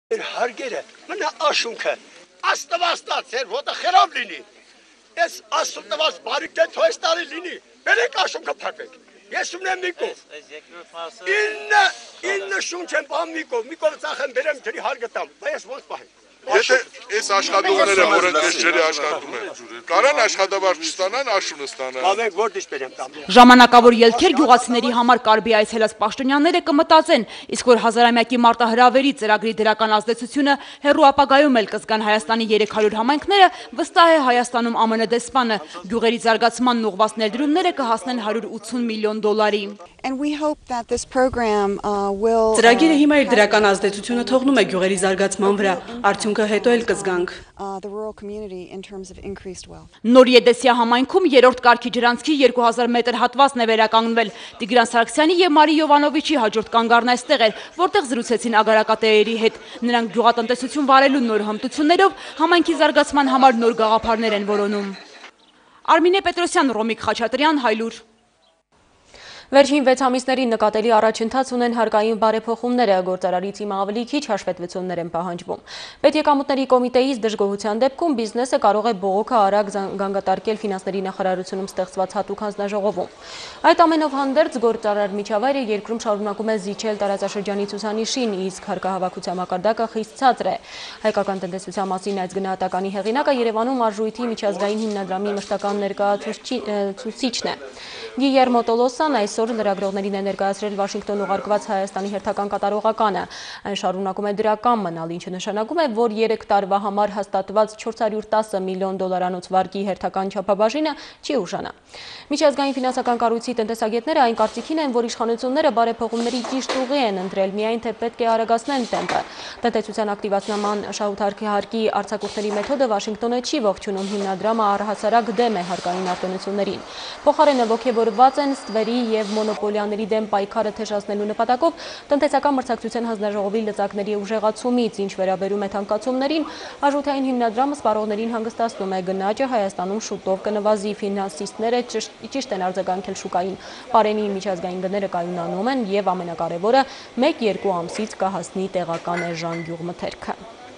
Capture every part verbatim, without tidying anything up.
Հարգերը, մնա աշունքը, աստվաստած էր, ոտը խերավ լինի, ես աստուն տված բարիք դեն թոյս տարի լինի, բերեք աշունքը պարվեք, ես ունեմ միկով, ինը, ինը շունչ եմ պահം միկով, միկով ծախ եմ բերեմ ջրի հարգտամ, բա ես ոնց պահեմ։ Եթե այս աշխատողները, որ ընդես ջրի աշխատում են, կարան աշխատավարձ չստանան, աշունը ստանան։ Բավենք որ դիշ բերեմ տամ։ Ժամանակավոր ելքեր գյուղացիների համար կարբի այցելած պաշտոնյաները կմտածեն, իսկ որ հազարամյակի մարտահրավերի ծրագրի դրական ազդեցությունը հեռու ապագայում էլ կզգան Հայաստանի երեք հարյուր համայնքները, վստահ է Հայաստանում ԱՄՆ դեսպանը, գյուղերի զարգացմանն ուղղված ներդրումները կհասնեն հարյուր ութուն միլիոն դոլարի։ Ծրագիրը հիմա իր դրական ազդեցությունը թողնում է գյուղերի զարգացման վրա, արդյունքը հետո էլ կզգանք։ Նոր Եդեսիա համայնքում երրորդ կարգի ջրանցքի երկու հազար մետր հատվածն է վերականգնվել։ Տիգրան Սարգսյանի եւ Մարի Յովանովիչի հաջորդ կանգառն այստեղ էր, որտեղ զրուցեցին ագարակատերերի հետ։ Նրանք գյուղատնտեսություն վարելու նոր հմտություններով համայնքի զարգացման համար նոր գաղափարներ են որոնում։ Արմինե Պետրոսյան, Ռոմիկ Խաչատրյան, Հայլուր։ Վերջին վեց ամիսներին նկատելի առաջընթաց ունեն հարկային բարեփոխումները, գործարարից հիմա ավելի քիչ հաշվետվություններ են պահանջվում։ Պետեկամուտների կոմիտեից դժգոհության դեպքում բիզնեսը կարող է բողոքը արագ գանգատարկել ֆինանսների նախարարությունում ստեղծված հատուկ հանձնաժողովում։ Այդ ամենով հանդերձ գործարար միջավայրը երկրում շարունակում է զիջել տարածաշրջանի ցուցանիշին, իսկ հարկահավաքության մակարդակը խիստ ցածր է։ Հայկական տնտեսության մասին այս գնահատականի հեղինակը Երևանում արժույթի միջազգային հիմնադրամի մշտական ներկայացուցիչն է։ Գիլերմո Տոլոսան այսօր լրագրողներին է ներկայացրել Վաշինգտոն ուղարկված Հայաստանի հերթական կատարողականը։ Այն շարունակում է դրական մնալ, ինչը նշանակում է, որ երեք տարվա համար հաստատված չորս հարյուր տասը միլիոն դոլարանոց վարկի հերթական չափաբաժինը չի ուժանա։ Միջազգային ֆինանսական կառույցի տնտեսագետները այն կարծիքին են, որ իշխանությունները բարեփոխումների ճիշտ ուղի են ընտրել, միայն թե պետք է արագացնեն տեմպը։ Տնտեսության ակտիվացման շահութարկի արձակուրդների մեթոդը Վաշինգտոնը չի ողջունում, հիմնադրամը առհասարակ դեմ է հարկային արտոնություններին։ Փոխարենը ոգևորված են ստվերի և մոնոպոլիաների դեմ պայքարը թեժացնելու նպատակով տնտեսական մրցակցության հանձնաժողովի լծակների ուժեղացումից, ինչ վերաբերում է թանկացումներին, արժութային հիմնադրամը սպառողներին հանգստացնում է, գնաճը Հայաստանում շուտով կնվազի, ֆինանսիստները ճիշտ են արձագանքել շուկային, պարենի միջազգային գները կայունանում են և ամենակարևորը մեկ-երկու ամսից կհասնի տեղական էժան գյուղմթերքը։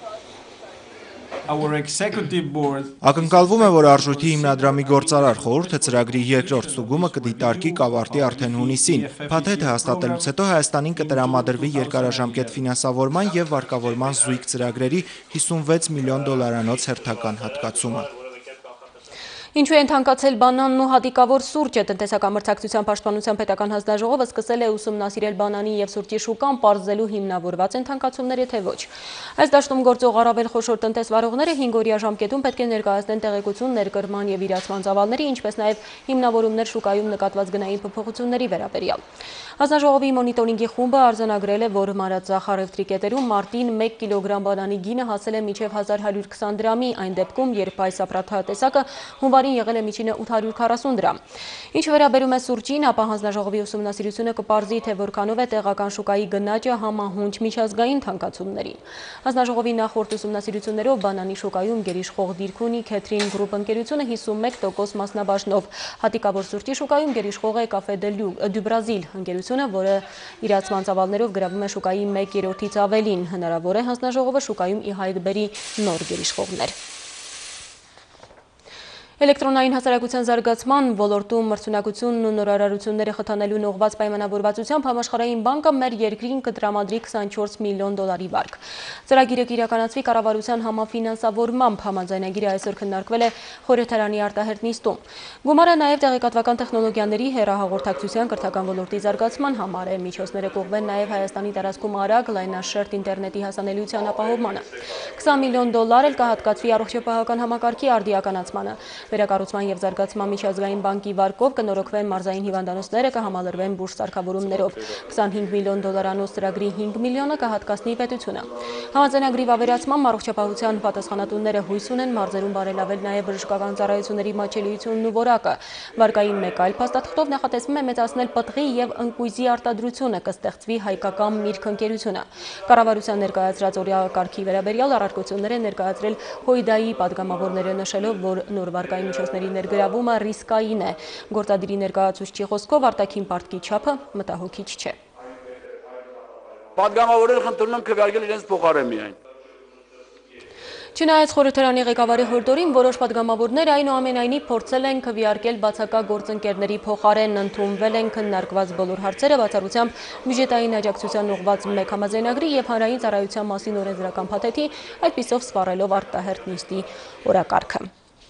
Ակնկալվում է, որ արժույթի հիմնադրամի գործարար խորհուրդը ծրագրի երկրորդ ստուգումը կդիտարկի կավարտի արդեն հունիսին։ Փաթեթը հաստատելուց հետո Հայաստանին կտրամադրվի երկարաժամկետ ֆինանսավորման և վարկավորման զույգ ծրագրերի հիսունվեց միլիոն դոլարանոց հերթական հատկացումը։ Ինչու են թանկացել բանանն ու հատիկավոր սուրճը, տնտեսական մրցակցության պաշտպանության պետական հանձնաժողովը սկսել է ուսումնասիրել բանանի և սուրճի շուկան, պարզելու հիմնավորված են թանկացումները, թե ոչ։ Այս դաշտում գործող առավել խոշոր տնտեսվարողները հինգօրյա ժամկետում պետք է ներկայացնեն տեղեկություն ներկրման և իրացման ծավալների, ինչպես նաև հիմնավորումներ շուկայում նկատված գնային փոփոխությունների վերաբերյալ։ Հանձնաժողովի մոնիտորինգի խումբը արձանագրել է, որ մանրածախ առևտրի կետերում մարտին մեկ կիլոգրամ բանանի գինը հասել է մինչև հազար հարյուր քսան դրամի, այն դեպքում, երբ այս ապրանքատեսակը հունվարին եղել է միջինը ութ հարյուր քառասուն դրամ։ Ինչ վերաբերում է սուրճին, ապա հանձնաժողովի ուսումնասիրությունը կպարզի, թե որքանով է տեղական շուկայի գնաճը համահունչ միջազգային թանկացումներին։ Հանձնաժողովի նախորդ ուսումնասիրություններով բանանի շուկայում գերիշխող դիրք ունի Քեթրին Գրուպ ընկերությունը հիսունմեկ տոկոս մասնաբաժնով, հատիկավոր սուրճի շուկայում գերիշխող է Կաֆե դու Բրազիլ ընկերությունը, որը իրացման ծավալներով գրավում է շուկայի մեկ երրորդից ավելին։ Հնարավոր է հանձնաժողովը շուկայում ի հայտ բերի նոր գերիշխողներ։ Էլեկտրոնային հասարակության զարգացման ոլորտում մրցունակությունն ու նորարարությունները խթանելու ուղղված պայմանավորվածությամբ Համաշխարհային բանկը մեր երկրին կտրամադրի քսանչորս միլիոն դոլարի վարկ։ Ծրագիրը կիրականացվի կառավարության համաֆինանսավորմամբ, համաձայնագիրը այսօր քննարկվել է խորհրդարանի արտահերթ նիստում։ Գումարը նաև տեղեկատվական տեխնոլոգիաների, հեռահաղորդակցության, կրթական ոլորտի զարգացման համար է։ Միջոցները կուղղվեն նաև Հայաստանի տարածքում արագ լայնաշերտ ինտերնետի հասանելիության ապահովմանը։ քսան միլիոն դոլար էլ կհատկացվի առողջապահական համակարգի արդիականացմանը։ Վերակառուցման և զարգացման միջազգային բանկի վարկով կնորոգվեն մարզային հիվանդանոցները, կհամալրվեն բուժ սարքավորումներով։ քսանհինգ միլիոն դոլարանոց ծրագրի հինգ միլիոնը կհատկացնի պետությունը։ Համաձայնագրի վավերացմամբ առողջապահության պատասխանատուները հույս ունեն մարզերում բարելավել նաև բժշկական ծառայությունների մատչելիությունն ու որակը։ Վարկային մեկ այլ փաստաթղթով նախատեսվում է մեծացնել պտղի և ընկույզի արտադրությունը, կստեղծվի հայկական միրգ ընկերությունը։ Կառավարության ներկայացրած օրակարգի վերաբերյալ առարկություններ են ներկայացրել Հոյդայի պատգամավորները, նշելով, որ նոր վարկային միջոցների ներգրավումը ռիսկային է։ Գործադիրի ներկայացուցչի խոսքով արտաքին պարտքի չափը մտահոգիչ չէ։ Պատգամավորները խնդրում եմ քվեարկել իրենց փոխարեն միայն։ Չնայած խորհրդարանի ղեկավարի հորդորին, որոշ պատգամավորներ այնուամենայնիվ փորձել են քվեարկել բացակա գործընկերների փոխարեն, ընդունվել են քննարկված բոլոր հարցերը, բացառությամբ բյուջետային աջակցության ուղղված մեկ համաձայնագրի և հանրային ծառայության մասին օրենսդրական փաթեթի, այդպիսով սպառելով արտահերթ նիստի օրակարգը։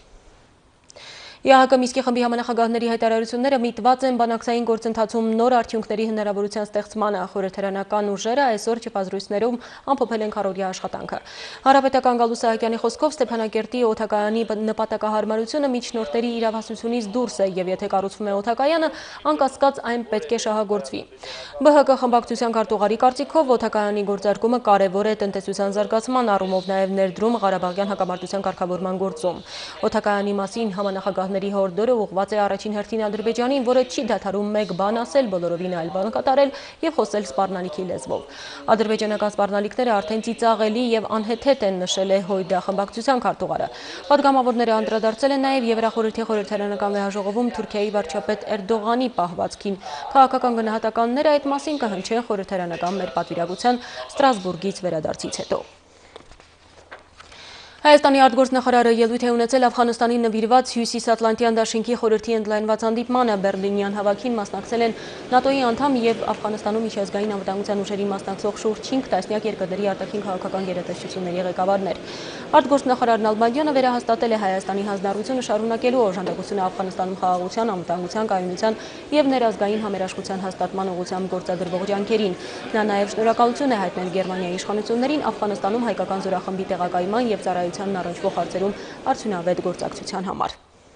ԵԱՀԿ Մինսկի խմբի համանախագահների հայտարարությունները միտված են բանակցային գործընթացում նոր արդյունքների հնարավորության ստեղծմանը։ Խորհրդարանական ուժերը այսօր չփազրույցներում ամփոփել են քառօրյա աշխատանքը։ Հանրապետական Գալուստ Սահակյանի խոսքով Ստեփանակերտի օդակայանի նպատակահարմարությունը միջնորդների իրավասությունից դուրս է և եթե կառուցվում է օդակայանը, անկասկած այն պետք է շահագործվի։ ԲՀԿ խմբակցության քարտուղարի կարծիքով օդակայանի գործարկումը կարևոր է տնտեսության զարգացման առումով, նաև ներդրում Ղարաբաղյան հակամարտության կարգավորման գործում։ Օդակայանի մասին համանախագահ ների հորդորը ուղղված է առաջին հերթին Ադրբեջանին, որը չի դադարում մեկ բան ասել, բոլորովին այլ բան կատարել և խոսել սպառնալիքի լեզվով։ Ադրբեջանական սպառնալիքները արդեն ծիծաղելի և անհեթեթ են, նշել է ՀՅԴ խմբակցության քարտուղարը։ Պատգամավորները անդրադարձել են նաև Եվրախորհրդի խորհրդարանական վեհաժողովում Թուրքիայի վարչապետ Էրդողանի պահվածքին։ Քաղաքական գնահատականները այդ մասին կհնչեն խորհրդարանական մեր պատվիրակության Ստրասբուրգից վերադարձից հետո։ Հայաստանի արտգործնախարարը ելույթ է ունեցել Աֆղանստանի նվիրված Հյուսիսատլանտյան դաշինքի խորհրդի ընդլայնված հանդիպմանը։ Բեռլինյան հավաքին մասնակցել են ՆԱՏՕ-ի անդամ և Աֆղանստանում միջազգային անվտանգության ուժերի մասնակցող շուրջ հինգ տասնյակ երկրների արտաքին քաղաքական գերատեսչությունների ղեկավարներ։ Արտգործնախարար Նալբանդյանը վերահաստատել է Հայաստանի հանձնառությունը շարունակելու օժանդակությունը Աֆղանստանում խաղաղության, անվտանգության, կայունության և ներազգային համերաշխության հաստատման ուղղությամբ գործադրվող ջանքերին։ Նա նաև շնորհակալություն է հայտնել Գերմանիայի իշխանություններին Աֆղանստանում հայկական զորախմբի տեղակայման և ծառայությանն առնչվող հարցերում արդյունավետ գործակցության համար։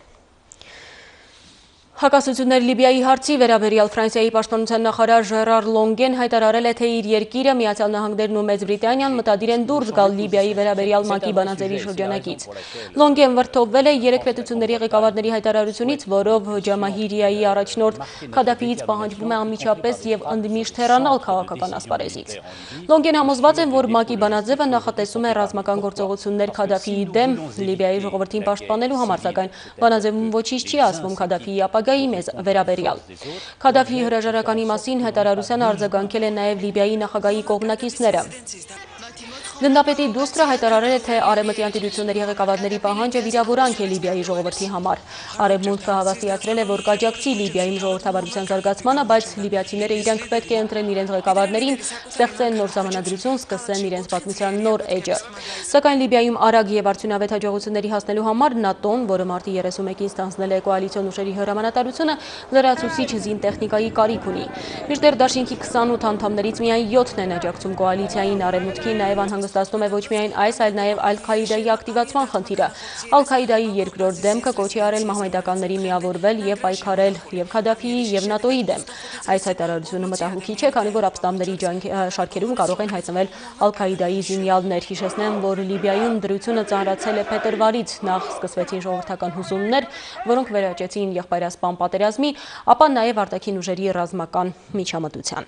Հակասություններ Լիբիայի հարցի վերաբերյալ Ֆրանսիայի պաշտպանության նախարար Ժերար Լոնգեն հայտարարել է, թե իր երկիրը, Միացյալ Նահանգներն ու Մեծ Բրիտանիան մտադիր են դուրս գալ Լիբիայի վերաբերյալ ՄԱԿ-ի բանաձևի շրջանակից։ Լոնգեն վրդովվել է երեք պետությունների ղեկավարների հայտարարությունից, որով Ջամահիրիայի առաջնորդ Քադաֆիից պահանջվում է անմիջապես և ընդմիշտ հեռանալ քաղաքական ասպարեզից։ Լոնգեն համոզված է, որ ՄԱԿ-ի բանաձևը նախատեսում է ռազմական գործողություններ Քադաֆիի դեմ Լիբիայի ժողովրդին պաշտպանելու համար, սակայն բանաձևում ոչինչ չի ասվում Քադաֆիի ապագայի մեզ վերաբերյալ։ Քադաֆիի հրաժարականի մասին հայտարարությանը արձագանքել են նաև Լիբիայի նախագահի կողմնակիցները։ Գնդապետի դուստրը հայտարարել է, թե արևմտյան տիրությունների ղեկավարների պահանջը վիրավորանք է Լիբիայի ժողովրդի համար։ Արևմուտքը հավաստիացրել է, որ կաջակցի Լիբիայում ժողովրդավարության զարգացմանը, բայց լիբիացիները իրենք պետք է ընտրեն իրենց ղեկավարներին, ստեղծեն նոր սահմանադրություն, սկսեն իրենց պատմության նոր էջը։ Սակայն Լիբիայում արագ եւ արդյունավետ հաջողությունների հասնելու համար ՆԱՏՕ-ն, որը մարտի երեսունմեկին ստանձնել է կոալիցիոն ուժերի հրամանատարությունը, լրացուցիչ զինտեխնիկայի կարիք ունի։ Մինչդեռ դաշինքի քսանութ անդամներից միայն յոթն են աջակցում կոալիցիային, արևմուտքին նաև անհանգստացնում է ոչ միայն այս, այլ նաև Ալ-Քաիդայի ակտիվացման խնդիրը։ Ալ-Քաիդայի երկրորդ դեմքը կոչի արել մահմեդականների միավորվել եւ պայքարել եւ Քադաֆիի եւ ՆԱՏՕ-ի դեմ։ Այս հայտարարությունը մտահոգիչ է, քանի որ ապստամբների շարքերում կարող են հայտնվել Ալ-Քաիդայի զինյալներ։ Հիշեցնեմ, որ Լիբիայում դրությունը ծանրացել է փետրվարից, նախ սկսվեցին ժողովրդական հուզումներ, որոնք վերաճեցին եղբայրասպան պատերազմի, ապա նաև արտաքին ուժերի ռազմական միջամտության։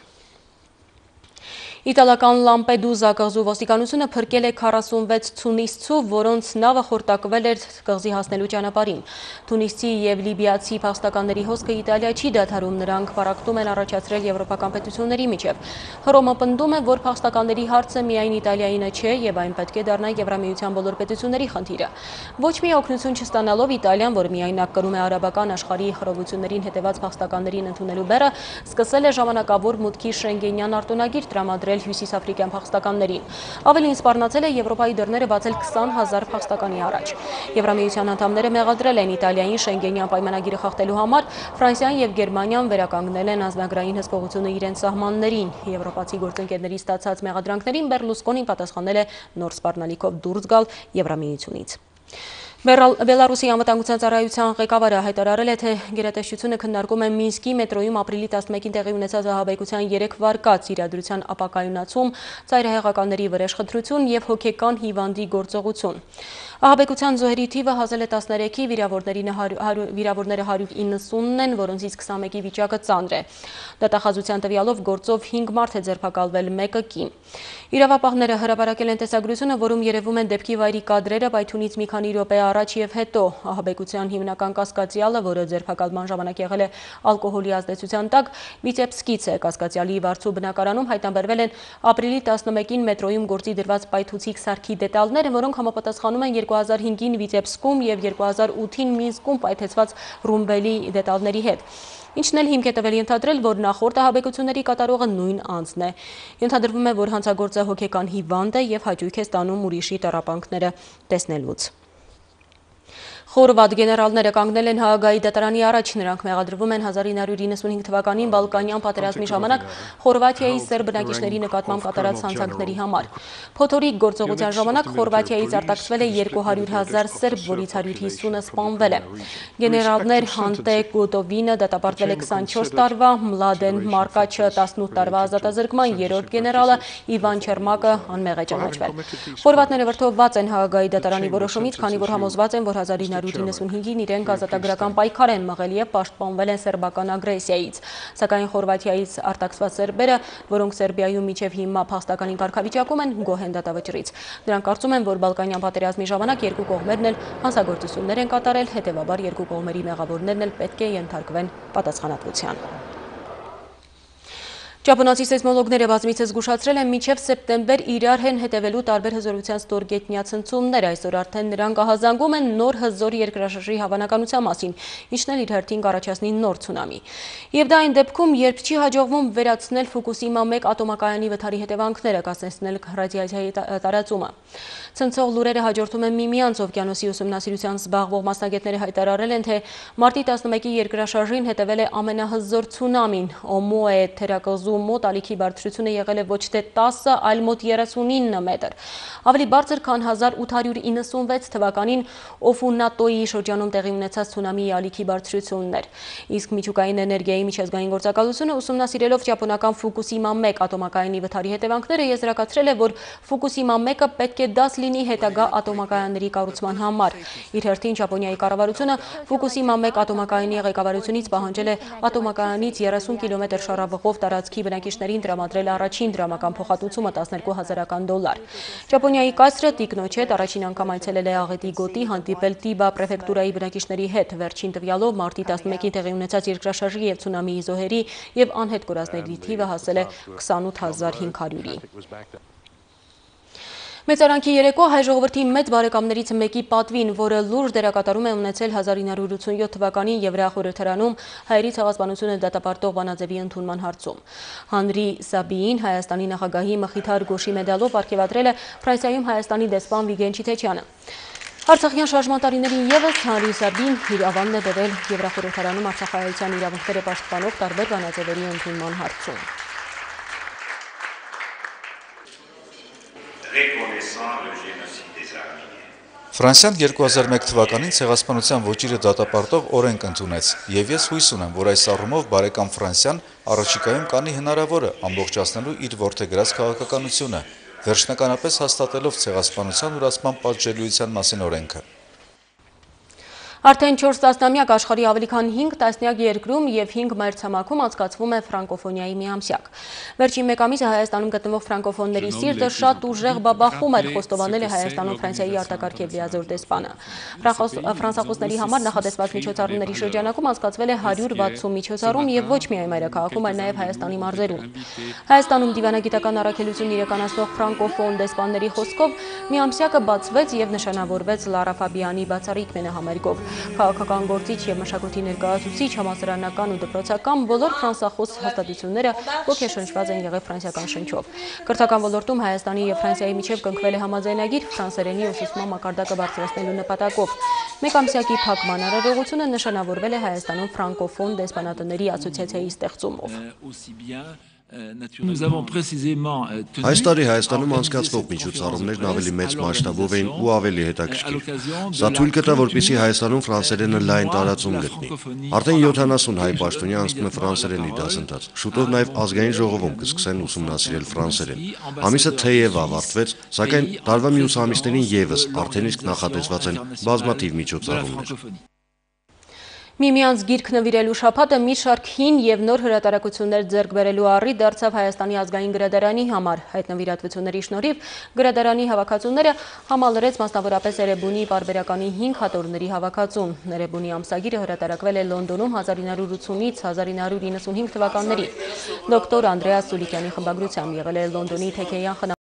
Իտալական Լամպեդուզա կղզու ոստիկանությունը փրկել է քառասունվեց թունիսցու, որոնց նավը խորտակվել էր կղզի հասնելու ճանապարհին։ Թունիսցի եւ լիբիացի փախստականների հոսքը Իտալիա չի դադարում, նրանք պարակտում են առաջացրել եվրոպական պետությունների միջև։ Հռոմը պնդում է, որ փախստականների հարցը միայն Իտալիայինը չէ եւ այն պետք է դառնա Եվրամիության բոլոր պետությունների խնդիրը։ Ոչ մի օգնություն չստանալով Իտալիան, որ միայնակ կրում է արաբական աշխարհի խռովություններին հետևած փախստականներին ընդունելու բեռը, սկսել է ժամանակավոր մուտքի շենգենյան արտոնագիր տրամադրել հյուսիսաֆրիկյան փախստականներին։ Ավելին սպառնացել է Եվրոպայի դռները բացել քսան հազար փախստականի առաջ։ Եվրամիության անդամները մեղադրել են Իտալիային շենգենյան պայմանագիրը խախտելու համար, Ֆրանսիան եւ Գերմանիան վերականգնել են անձնագրային հսկողությունը իրենց սահմաններին։ Եվրոպացի գործընկերների ստացած մեղադրանքներին Բերլուսկոնին պատասխանել է նոր սպառնալիքով դուրս գալ Եվրամիությունից։ Բելարուսի անվտանգության ծառայության ղեկավարը հայտարարել է, թե գերատեսչությունը քննարկում է Մինսկի մետրոյում ապրիլի տասնմեկին տեղի ունեցած ահաբեկության երեք վարկած իրադրության ապակայունացում, ծայրահեղականների վրեժխնդրություն եւ հոգեկան հիվանդի գործողություն։ Ահաբեկության զոհերի թիվը հասել է տասներեքի, վիրավորները հարյուր իննսունն են, որոնցից քսանմեկի վիճակը ծանր է։ Դատախազության տվյալով գործով հինգ մարդ է ձերբակալվել, մեկը կին։ Իրավապահները հրապարակել են տեսագրությունը, որում երևում են դեպքի վայրի կադրերը, պայթյունից մի քանի րոպե առաջ եւ հետո։ Ահաբեկության հիմնական կասկածյալը, որը ձերբակալման ժամանակ եղել է ալկոհոլի ազդեցության տակ, վիցեպսկից է։ Կասկածյալի վարձու բնակարանում հայտնաբերվել են ապրիլի տասնմեկին մետրոյում գործի դրված պայթուցիկ սարքի դետալներ, որոնք համապատասխանում են երկու հազար հինգին Վիցեպսկում եւ երկու հազար ութին Մինսկում պայթեցված ռումբելի դետալների հետ։ Ինչն էլ հիմք է տվել ենթադրել, որ նախորդ ահաբեկությունների կատարողը նույն անձն է։ Ենթադրվում է, որ հանցագործը հոգեկան հիվանդ է եւ հաճույք է ստանում ուրիշի տառապանքները տեսնելուց։ Խորվաթ գեներալները կանգնել են Հաագայի դատարանի առաջ, նրանք մեղադրվում են հազար ինը հարյուր իննսունհինգ թվականին Բալկանյան պատերազմի ժամանակ Խորվաթիայի սերբ բնակիչների նկատմամբ կատարած հանցանքների համար։ Փոթորիկ գործողության ժամանակ Խորվաթիայից արտաքսվել է երկու հարյուր հազար սերբ, որից հարյուր հիսունը սպանվել է։ Գեներալներ Հանտե Կոտովինը դատապարտվել է քսանչորս տարվա, Մլադեն Մարկաչը տասնութ տարվա ազատազրկման, երրորդ գեներալը Իվան Չերմակը անմեղ է ճանաչվել։ Խորվաթները վրդովված են Հաագայի դատարանի որոշումից, քանի որ համոզված են, որ հազար ինը հարյուր իննսունհինգին իրենք ազատագրական պայքար են մղել եւ պաշտպանվել են սերբական ագրեսիայից։ Սակայն Խորվաթիայից արտաքսված սերբերը, որոնք Սերբիայում մինչև հիմա փախստականի կարգավիճակում են, գոհ են դատավճռից։ Նրանք կարծում են, որ Բալկանյան պատերազմի ժամանակ երկու կողմերն էլ հանցագործություններ են կատարել, հետեւաբար երկու կողմերի մեղավորներն էլ պետք է ենթարկվեն պատասխանատվության։ Ճապոնացի սեյսմոլոգները բազմիցս զգուշացրել են մինչև սեպտեմբեր իրար հեն հետևելու տարբեր հզորության ստորգետնյա ցնցումներ, այսօր արդեն նրանք ահազանգում են նոր հզոր երկրաշարժի հավանականության մասին, ինչն էլ իր հերթին կառաջացնի նոր ցունամի։ Եվ դա այն դեպքում, երբ չի հաջողվում վերացնել Ֆուկուսիմա մեկ ատոմակայանի վթարի հետևանքները, կասեցնել ռադիացիայի տարածումը։ Ցնցող լուրերը հաջորդում են միմյանց, օվկիանոսի ուսումնասիրության զբաղվող մասնագետները հայտարարել են, թե մարտի տասնմեկի երկրաշարժին հետևել է ամենահզոր ցունամին։ Օմոե թերակղզու մոտ ալիքի բարձրությունը եղել է ոչ թե տասը, այլ մոտ երեսունինը մետր։ Ավելի բարձր, քան հազար ութ հարյուր իննսունվեց թվականին Օֆունատոյի շրջանում տեղի ունեցած ցունամիի ալիքի բարձրություններ։ Իսկ միջուկային էներգիայի միջազգային գործակալությունը ուսումնասիրելով ճապոնական Ֆուկուսիմա մեկ ատոմակայանի վթարի հետևանքները եզրակացրել է, որ Ֆուկուսիմա մեկը պետք է դաս լինի հետագա ատոմակայանների կառուցման համար։ Իր հերթին Ճապոնիայի կառավարությունը Ֆուկուսիմա մեկ ատոմակայանի ղեկավարությունից պահանջել է ատոմակայանից երեսուն կիլոմետր շարավղով տարածքի բնակիչներին տրամադրել առաջին դրամական փոխհատուցումը տասներկու հազարական դոլար։ Ճապոնիայի կայսրը տիկնոչետ առաջին անգամ այցելել է Աղետի գոտի, հանդիպել Տիբա պրեֆեկտուրայի բնակիչների հետ, վերջին տվյալով մարտի տասնմեկին տեղի ունեցած երկրաշարժի եւ ցունամիի զոհերի եւ անհետ կորածների թիվը հասել է քսանութ հազար հինգ հարյուրի։ Մեծարանքի երեկո հայ ժողովրդի մեծ բարեկամներից մեկի պատվին, որը լուրջ դերակատարում է ունեցել հազար ինը հարյուր ութսունյոթ թվականին Եվրախորհրդարանում հայերի ցեղասպանությունը դատապարտող բանաձևի ընդունման հարցում։ Հանրի Սաբիին Հայաստանի նախագահի Մխիթար Գոշի մեդալով արգելադրել է Ֆրանսիայում Հայաստանի դեսպան Վիգեն Չիթեչյանը։ Արցախյան շարժման տարիներին ևս Հանրի Սաբին իր ավանդն է բերել Եվրախորհրդարանում արցախահայության իրավունքները պաշտպանող տարբեր բանաձևերի ընդունման հարցում։ Ֆրանսիան երկու հազար մեկ թվականին ցեղասպանության ոճիրը դատապարտող օրենք ընդունեց, եւ ես հույս ունեմ, որ այս առումով բարեկամ Ֆրանսիան առաջիկայում կանի հնարավորը ամբողջացնելու իր որդեգրած քաղաքականությունը, վերջնականապես հաստատելով ցեղասպանության ուրացման պատժելիության մասին օրենքը։ Արդեն չորս տասնամյակ աշխարհի ավելի քան հինգ տասնյակ երկրում եւ հինգ մայրցամաքում անցկացվում է ֆրանկոֆոնիայի միամսյակ։ Վերջին մեկ ամիսը Հայաստանում գտնվող ֆրանկոֆոնների սիրտը շատ ուժեղ բաբախում էր, խոստովանել է Հայաստանում Ֆրանսիայի արտակարգ եւ լիազոր դեսպանը։ Ֆրանսախոսների համար նախադեсված միջոցառումների շրջանակում անցկացվել է հարյուր վաթսուն միջոցառում եւ ոչ միայն մայրաքաղաքում, այլ նաեւ Հայաստանի մարզերում։ Հայաստանում դիվանագիտական առաքելություն իրականացնող ֆրանկոֆոն դեսպանների խոսքով միամսյակը բացվեց եւ նշանավորվեց Լարա Ֆաբիանի բացառիկ մենահամերգով։ Քաղաքական գործիչ եւ մշակույթի ներկայացուցիչ, համալսարանական ու դպրոցական բոլոր ֆրանսախոս հաստատությունները ոգեշնչված են եղել ֆրանսիական շնչով։ Կրթական ոլորտում Հայաստանի եւ Ֆրանսիայի միջև կնքվել է համաձայնագիր ֆրանսերենի ուսուցման մակարդակը բարձրացնելու նպատակով։ Մեկ ամսյակի փակման արարողությունը նշանավորվել է Հայաստանում ֆրանկոֆոն դեսպանատների ասոցիացիայի ստեղծումով։ Այս տարի Հայաստանում անցկացվող միջոցառումներն ավելի մեծ մասշտաբով էին ու ավելի հետաքրքիր։ Սա թույլ կտա, որպեսզի Հայաստանում ֆրանսերենը լայն տարածում գտնի։ Արդեն յոթանասուն հայ պաշտոնյա անցնում է ֆրանսերենի դասընթաց։ Շուտով նաև ազգային ժողովում կսկսեն ուսումնասիրել ֆրանսերեն։ Ամիսը թեև ավարտվեց, սակայն տարվա մյուս ամիսներին ևս արդեն իսկ նախատեսված են բազմաթիվ միջոցառումներ։ Միմյանց գիրք նվիրելու շաբաթը մի շարք հին եւ նոր հրատարակություններ ձեռք բերելու առիթ դարձավ Հայաստանի ազգային գրադարանի համար։ Այդ նվիրատվությունների շնորհիվ գրադարանի հավաքածուները համալրեց մասնավորապես Էրեբունի պարբերականի հինգ հատորների հավաքածուն։ Էրեբունի ամսագիրը հրատարակվել է Լոնդոնում հազար ինը հարյուր ութունից հազար ինը հարյուր իննսունհինգ թվականներին։ Դոկտոր Անդրեաս Սուլիկյանի խմբագրությամբ եղել է Լոնդոնի Թեքեյան